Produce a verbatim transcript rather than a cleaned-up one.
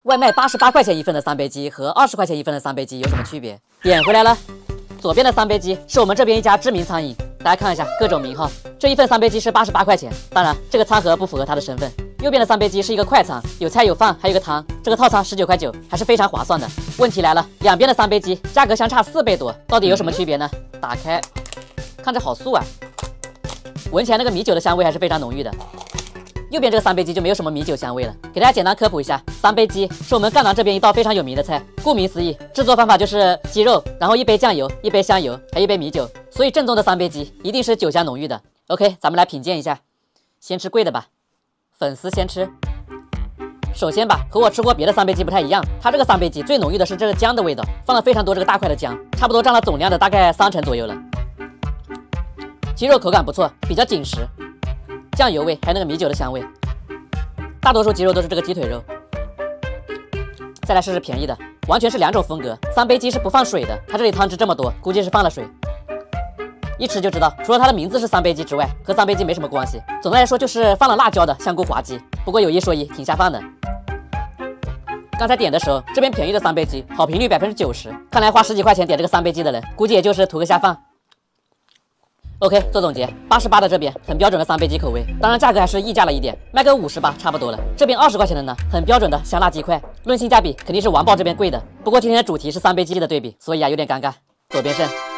外卖八十八块钱一份的三杯鸡和二十块钱一份的三杯鸡有什么区别？点回来了，左边的三杯鸡是我们这边一家知名餐饮，大家看一下各种名号。这一份三杯鸡是八十八块钱，当然这个餐盒不符合它的身份。右边的三杯鸡是一个快餐，有菜有饭，还有个汤，这个套餐十九块九，还是非常划算的。问题来了，两边的三杯鸡价格相差四倍多，到底有什么区别呢？打开，看着好素啊，闻起来那个米酒的香味还是非常浓郁的。右边这个三杯鸡就没有什么米酒香味了。给大家简单科普一下，三杯鸡是我们赣南这边一道非常有名的菜。顾名思义，制作方法就是鸡肉，然后一杯酱油，一杯香油，还一杯米酒，所以正宗的三杯鸡一定是酒香浓郁的。OK， 咱们来品鉴一下，先吃贵的吧，粉丝先吃。首先吧，和我吃过别的三杯鸡不太一样，它这个三杯鸡最浓郁的是这个姜的味道，放了非常多这个大块的姜，差不多占了总量的大概三成左右了。鸡肉口感不错，比较紧实。酱油味，还有那个米酒的香味，大多数鸡肉都是这个鸡腿肉。再来试试便宜的，完全是两种风格。三杯鸡是不放水的，它这里汤汁这么多，估计是放了水。一吃就知道，除了它的名字是三杯鸡之外，和三杯鸡没什么关系。总的来说就是放了辣椒的香菇滑鸡，不过有一说一，挺下饭的。刚才点的时候，这边便宜的三杯鸡好评率百分之九十，看来花十几块钱点这个三杯鸡的人，估计也就是图个下饭。OK， 做总结，八十八的这边很标准的三杯鸡口味，当然价格还是溢价了一点，卖个五十吧，差不多了。这边二十块钱的呢，很标准的香辣鸡块，论性价比肯定是完爆这边贵的。不过今天的主题是三杯鸡的对比，所以啊有点尴尬。左边胜。